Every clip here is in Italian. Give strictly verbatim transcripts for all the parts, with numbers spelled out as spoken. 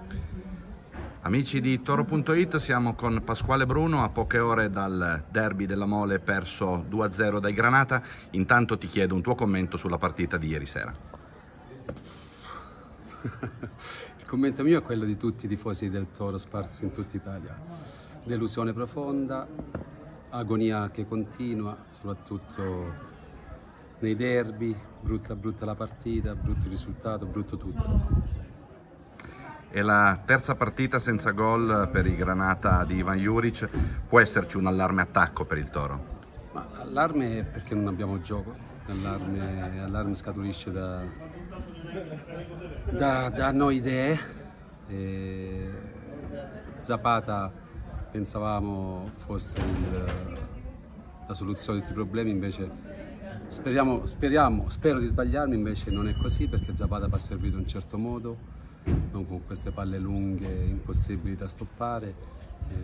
Amici di Toro punto it, siamo con Pasquale Bruno a poche ore dal derby della Mole perso due a zero dai Granata. Intanto ti chiedo un tuo commento sulla partita di ieri sera. Il commento mio è quello di tutti i tifosi del Toro sparsi in tutta Italia. Delusione profonda, agonia che continua, soprattutto nei derby, brutta brutta la partita, brutto il risultato, brutto tutto. È la terza partita senza gol per i Granata di Ivan Juric. Può esserci un allarme attacco per il Toro? Ma allarme è perché non abbiamo gioco, allarme, allarme scaturisce da, da, da noi idee. E Zapata pensavamo fosse il, la soluzione di tutti i problemi, invece speriamo, speriamo, spero di sbagliarmi, invece non è così, perché Zapata va servito in un certo modo, non con queste palle lunghe impossibili da stoppare, e,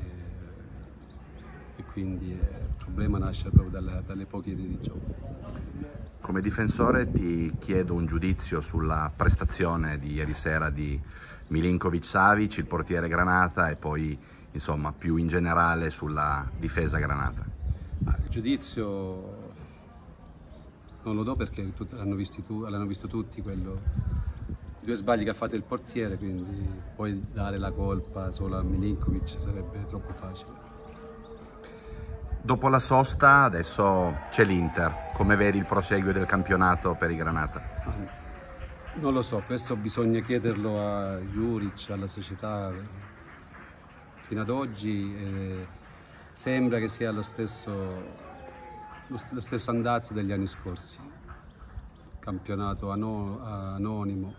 e quindi eh, il problema nasce proprio dalle, dalle poche idee di gioco. Come difensore ti chiedo un giudizio sulla prestazione di ieri sera di Milinkovic-Savic, il portiere Granata, e poi insomma più in generale sulla difesa Granata. Ah, il giudizio non lo do perché l'hanno visto, tu, l'hanno visto tutti, quello, i due sbagli che ha fatto il portiere, quindi poi dare la colpa solo a Milinkovic sarebbe troppo facile. Dopo la sosta adesso c'è l'Inter, come vedi il proseguio del campionato per i Granata? Non lo so, questo bisogna chiederlo a Juric, alla società. Fino ad oggi eh, sembra che sia lo stesso, lo, lo stesso andazzo degli anni scorsi, campionato ano, anonimo,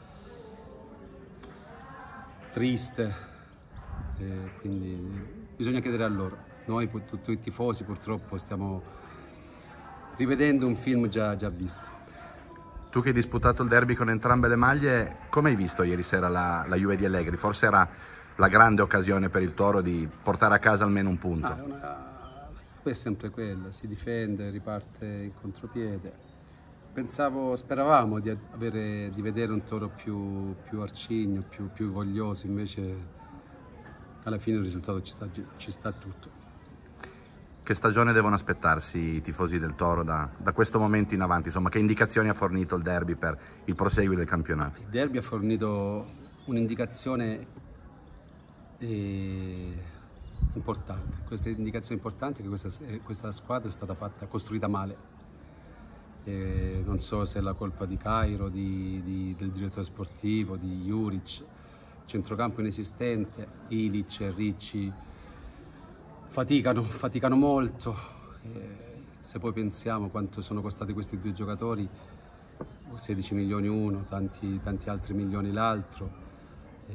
triste, eh, quindi bisogna chiedere a loro. Noi, tutti i tifosi, purtroppo stiamo rivedendo un film già, già visto. Tu che hai disputato il derby con entrambe le maglie, come hai visto ieri sera la, la Juve di Allegri? Forse era la grande occasione per il Toro di portare a casa almeno un punto. Ah, una, la Juve è sempre quella, si difende, riparte in contropiede. Pensavo, speravamo di, avere, di vedere un Toro più, più arcigno, più, più voglioso, invece alla fine il risultato ci sta, ci sta tutto. Che stagione devono aspettarsi i tifosi del Toro da, da questo momento in avanti? Insomma, che indicazioni ha fornito il derby per il proseguio del campionato? Il derby ha fornito un'indicazione eh, importante. Questa indicazione importante è che questa, questa squadra è stata fatta, costruita male. Eh, non so se è la colpa di Cairo, di, di, del direttore sportivo, di Juric, centrocampo inesistente, Ilic e Ricci faticano, faticano molto. Eh, se poi pensiamo quanto sono costati questi due giocatori, sedici milioni uno, tanti, tanti altri milioni l'altro, eh,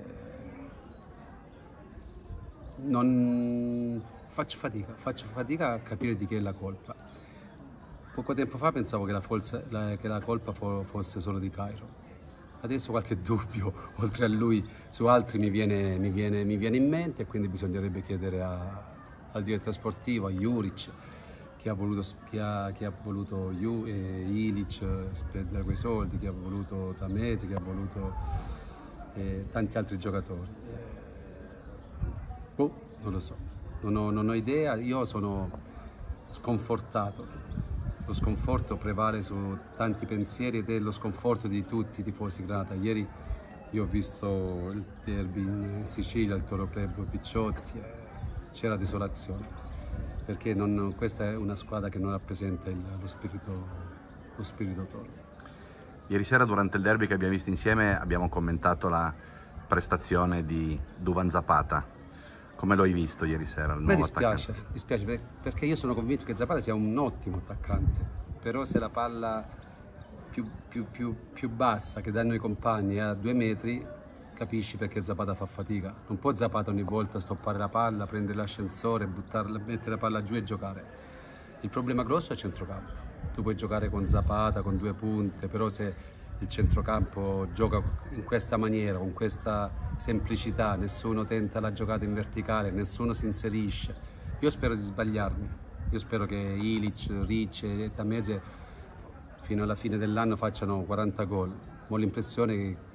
non faccio fatica, faccio fatica a capire di chi è la colpa. Poco tempo fa pensavo che la, forza, la, che la colpa fo, fosse solo di Cairo. Adesso qualche dubbio, oltre a lui, su altri mi viene, mi viene, mi viene in mente, e quindi bisognerebbe chiedere a, al direttore sportivo, a Juric, chi ha voluto, chi ha, chi ha voluto Ju, eh, Ilic spendere quei soldi, chi ha voluto Tameze, chi ha voluto eh, tanti altri giocatori. Eh, boh, non lo so, non ho, non ho idea, io sono sconfortato. Lo sconforto prevale su tanti pensieri ed è lo sconforto di tutti i tifosi Granata. Ieri io ho visto il derby in Sicilia, il Toro Club Picciotti, e c'era desolazione, perché non, questa è una squadra che non rappresenta il, lo, spirito, lo spirito Toro. Ieri sera durante il derby che abbiamo visto insieme abbiamo commentato la prestazione di Duvan Zapata. Come lo hai visto ieri sera? Il Mi nuovo dispiace, attaccante? dispiace perché io sono convinto che Zapata sia un ottimo attaccante, però se la palla più, più, più, più bassa che danno i compagni è a due metri, capisci perché Zapata fa fatica. Non può Zapata ogni volta stoppare la palla, prendere l'ascensore, buttarla, mettere la palla giù e giocare. Il problema grosso è il centrocampo. Tu puoi giocare con Zapata, con due punte, però se il centrocampo gioca in questa maniera, con questa semplicità, nessuno tenta la giocata in verticale, nessuno si inserisce. Io spero di sbagliarmi, io spero che Ilic, Ricci e Tameze fino alla fine dell'anno facciano quaranta gol. Ho l'impressione che,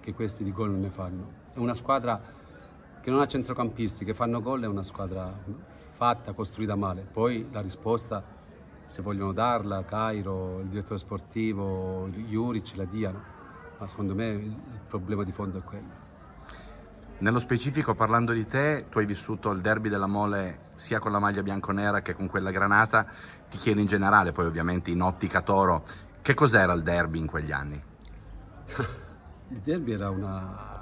che questi di gol non ne fanno. È una squadra che non ha centrocampisti, che fanno gol, è una squadra fatta, costruita male. Poi la risposta, se vogliono darla, Cairo, il direttore sportivo, Juric, la diano, ma secondo me il problema di fondo è quello. Nello specifico, parlando di te, tu hai vissuto il derby della Mole sia con la maglia bianconera che con quella granata. Ti chiedo in generale, poi ovviamente in ottica Toro, che cos'era il derby in quegli anni? Il derby era una...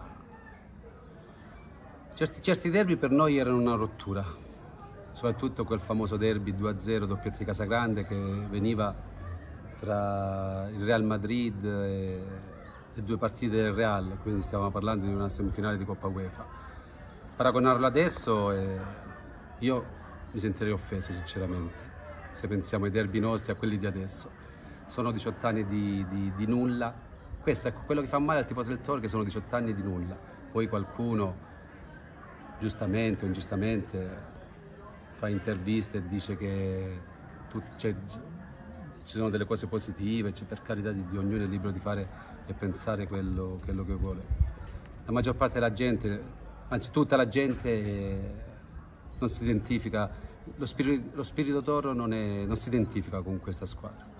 Certi, certi derby per noi erano una rottura, soprattutto quel famoso derby due a zero doppietta di Casagrande che veniva tra il Real Madrid e le due partite del Real, quindi stiamo parlando di una semifinale di Coppa UEFA. Paragonarlo adesso, eh, io mi sentirei offeso sinceramente, se pensiamo ai derby nostri a quelli di adesso. Sono diciotto anni di, di, di nulla, questo è quello che fa male al tifoso del Toro, che sono diciotto anni di nulla. Poi qualcuno, giustamente o ingiustamente, fa interviste e dice che tu, cioè, ci sono delle cose positive, cioè, per carità di Dio, ognuno è libero di fare e pensare quello, quello che vuole. La maggior parte della gente, anzi tutta la gente, eh, non si identifica, lo spirito, lo spirito Toro non, è, non si identifica con questa squadra.